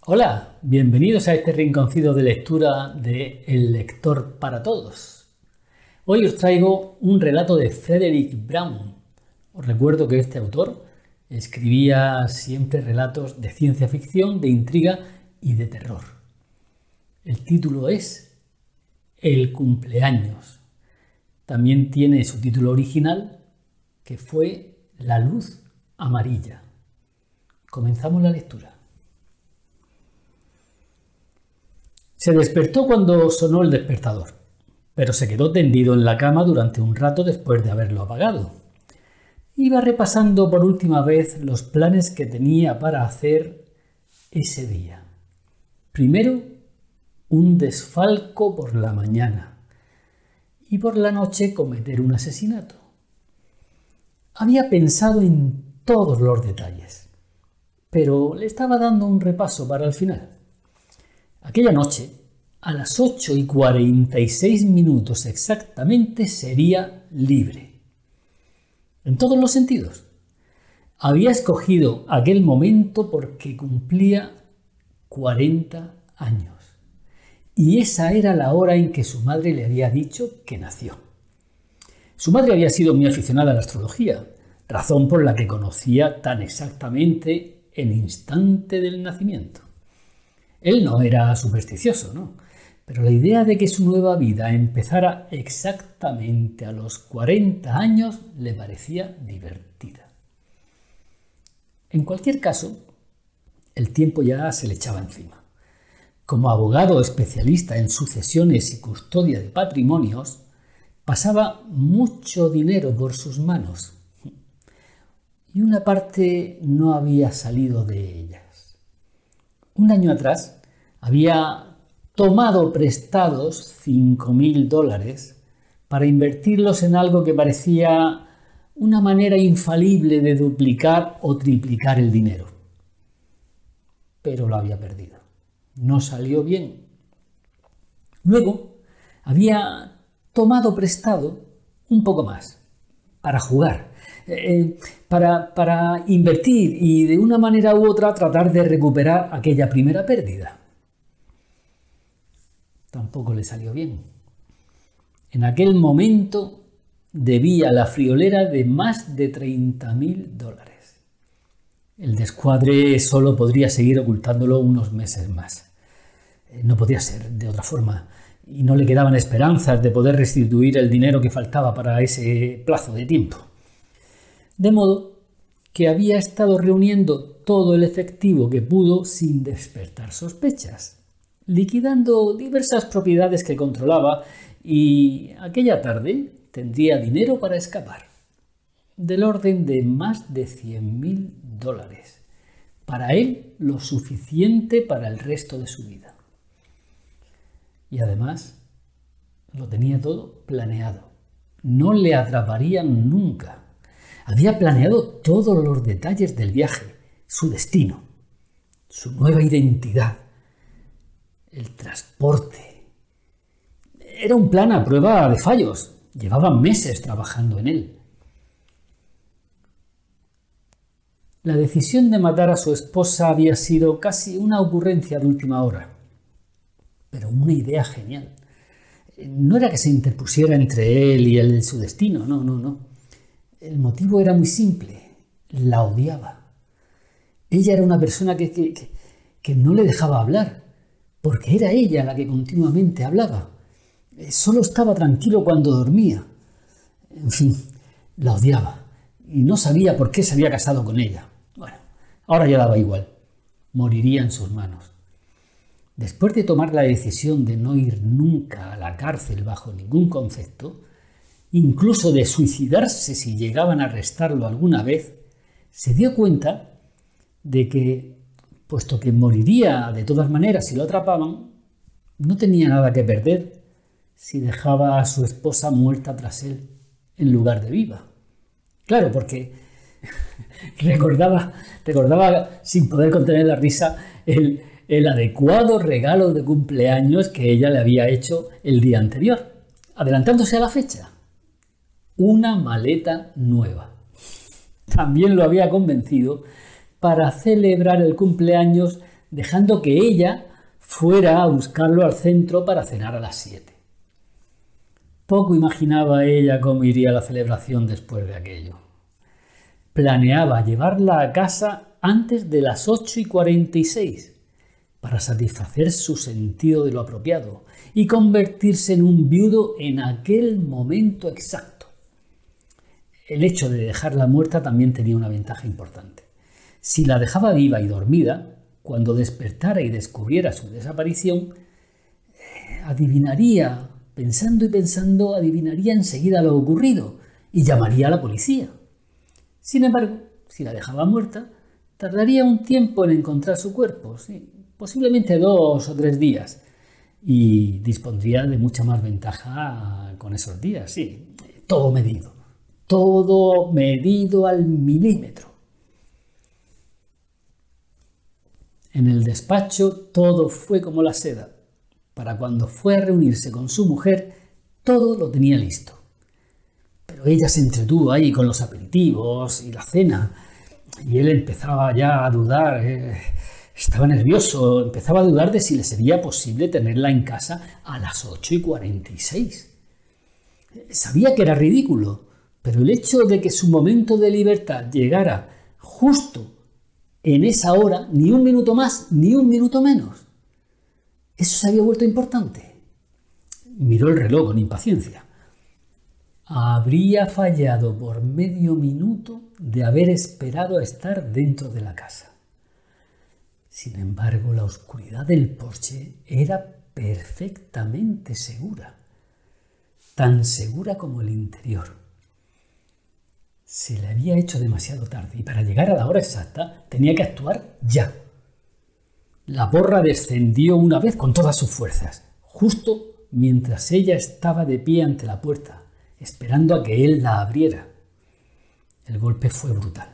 Hola, bienvenidos a este rinconcito de lectura de El lector para todos. Hoy os traigo un relato de Frederick Brown. Os recuerdo que este autor escribía siempre relatos de ciencia ficción, de intriga y de terror. El título es El cumpleaños. También tiene su título original, que fue La luz amarilla. Comenzamos la lectura. Se despertó cuando sonó el despertador, pero se quedó tendido en la cama durante un rato después de haberlo apagado. Iba repasando por última vez los planes que tenía para hacer ese día. Primero, un desfalco por la mañana y por la noche cometer un asesinato. Había pensado en todos los detalles, pero le estaba dando un repaso para el final. Aquella noche, a las 8:46 exactamente, sería libre. En todos los sentidos. Había escogido aquel momento porque cumplía 40 años. Y esa era la hora en que su madre le había dicho que nació. Su madre había sido muy aficionada a la astrología, razón por la que conocía tan exactamente el instante del nacimiento. Él no era supersticioso, ¿no? Pero la idea de que su nueva vida empezara exactamente a los 40 años le parecía divertida. En cualquier caso, el tiempo ya se le echaba encima. Como abogado especialista en sucesiones y custodia de patrimonios, pasaba mucho dinero por sus manos y una parte no había salido de ellas. Un año atrás había tomado prestados $5.000 para invertirlos en algo que parecía una manera infalible de duplicar o triplicar el dinero. Pero lo había perdido. No salió bien. Luego había tomado prestado un poco más para jugar. Para invertir y de una manera u otra tratar de recuperar aquella primera pérdida. Tampoco le salió bien. En aquel momento debía la friolera de más de $30.000. El descuadre solo podría seguir ocultándolo unos meses más. No podía ser de otra forma y no le quedaban esperanzas de poder restituir el dinero que faltaba para ese plazo de tiempo. De modo que había estado reuniendo todo el efectivo que pudo sin despertar sospechas, liquidando diversas propiedades que controlaba y aquella tarde tendría dinero para escapar, del orden de más de $100.000, para él lo suficiente para el resto de su vida. Y además lo tenía todo planeado, no le atraparían nunca. Había planeado todos los detalles del viaje, su destino, su nueva identidad, el transporte. Era un plan a prueba de fallos. Llevaban meses trabajando en él. La decisión de matar a su esposa había sido casi una ocurrencia de última hora, pero una idea genial. No era que se interpusiera entre él y su destino, no. El motivo era muy simple, la odiaba. Ella era una persona que no le dejaba hablar, porque era ella la que continuamente hablaba. Solo estaba tranquilo cuando dormía. En fin, la odiaba y no sabía por qué se había casado con ella. Bueno, ahora ya daba igual, moriría en sus manos. Después de tomar la decisión de no ir nunca a la cárcel bajo ningún concepto, incluso de suicidarse si llegaban a arrestarlo alguna vez, se dio cuenta de que, puesto que moriría de todas maneras si lo atrapaban, no tenía nada que perder si dejaba a su esposa muerta tras él en lugar de viva. Claro, porque recordaba sin poder contener la risa el adecuado regalo de cumpleaños que ella le había hecho el día anterior, adelantándose a la fecha. Una maleta nueva. También lo había convencido para celebrar el cumpleaños dejando que ella fuera a buscarlo al centro para cenar a las 7. Poco imaginaba ella cómo iría la celebración después de aquello. Planeaba llevarla a casa antes de las 8:46 para satisfacer su sentido de lo apropiado y convertirse en un viudo en aquel momento exacto. El hecho de dejarla muerta también tenía una ventaja importante. Si la dejaba viva y dormida, cuando despertara y descubriera su desaparición, adivinaría, pensando y pensando, adivinaría enseguida lo ocurrido y llamaría a la policía. Sin embargo, si la dejaba muerta, tardaría un tiempo en encontrar su cuerpo, sí, posiblemente 2 o 3 días, y dispondría de mucha más ventaja con esos días, sí, todo medido al milímetro. En el despacho todo fue como la seda. Para cuando fue a reunirse con su mujer, todo lo tenía listo. Pero ella se entretuvo ahí con los aperitivos y la cena, y él empezaba ya a dudar, estaba nervioso, empezaba a dudar de si le sería posible tenerla en casa a las 8:46. Sabía que era ridículo, pero el hecho de que su momento de libertad llegara justo en esa hora, ni un minuto más, ni un minuto menos, eso se había vuelto importante. Miró el reloj con impaciencia. Habría fallado por medio minuto de haber esperado a estar dentro de la casa. Sin embargo, la oscuridad del porche era perfectamente segura, tan segura como el interior. Se le había hecho demasiado tarde y para llegar a la hora exacta tenía que actuar ya. La borra descendió una vez con todas sus fuerzas, justo mientras ella estaba de pie ante la puerta, esperando a que él la abriera. El golpe fue brutal.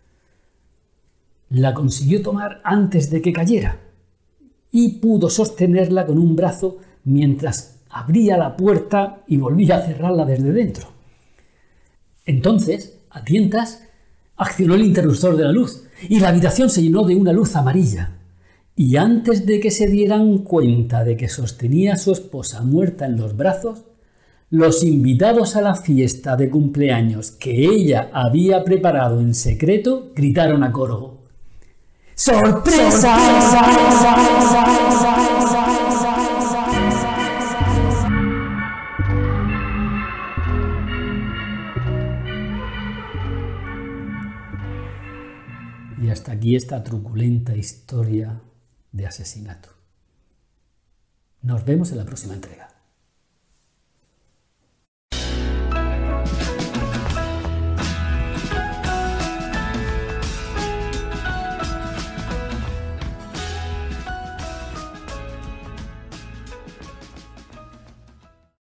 La consiguió tomar antes de que cayera y pudo sostenerla con un brazo mientras abría la puerta y volvía a cerrarla desde dentro. Entonces, a tientas, accionó el interruptor de la luz y la habitación se llenó de una luz amarilla. Y antes de que se dieran cuenta de que sostenía a su esposa muerta en los brazos, los invitados a la fiesta de cumpleaños que ella había preparado en secreto gritaron a coro: ¡Sorpresa! Y hasta aquí esta truculenta historia de asesinato. Nos vemos en la próxima entrega.